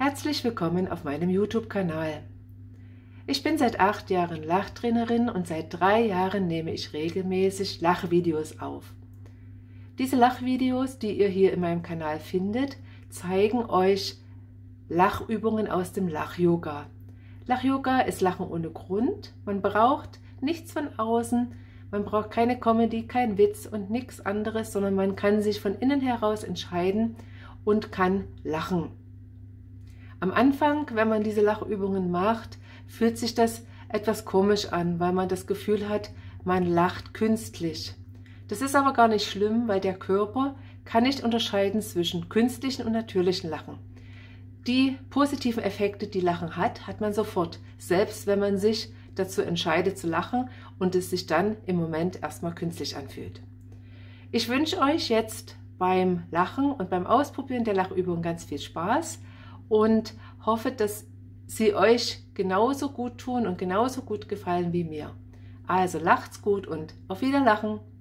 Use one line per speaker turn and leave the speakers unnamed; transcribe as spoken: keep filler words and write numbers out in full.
Herzlich willkommen auf meinem YouTube-Kanal. Ich bin seit acht Jahren Lachtrainerin und seit drei Jahren nehme ich regelmäßig Lachvideos auf. Diese Lachvideos, die ihr hier in meinem Kanal findet, zeigen euch Lachübungen aus dem Lach-Yoga. Lach-Yoga ist Lachen ohne Grund. Man braucht nichts von außen, man braucht keine Comedy, kein Witz und nichts anderes, sondern man kann sich von innen heraus entscheiden und kann lachen. Am Anfang, wenn man diese Lachübungen macht, fühlt sich das etwas komisch an, weil man das Gefühl hat, man lacht künstlich. Das ist aber gar nicht schlimm, weil der Körper kann nicht unterscheiden zwischen künstlichen und natürlichen Lachen. Die positiven Effekte, die Lachen hat, hat man sofort, selbst wenn man sich dazu entscheidet zu lachen und es sich dann im Moment erstmal künstlich anfühlt. Ich wünsche euch jetzt beim Lachen und beim Ausprobieren der Lachübung ganz viel Spaß und hoffe, dass sie euch genauso gut tun und genauso gut gefallen wie mir. Also lacht's gut und auf Wiederlachen!